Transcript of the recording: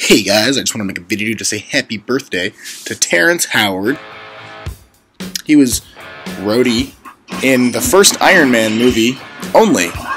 Hey guys, I just want to make a video to say happy birthday to Terrence Howard. He was rhodey in the first Iron Man movie only.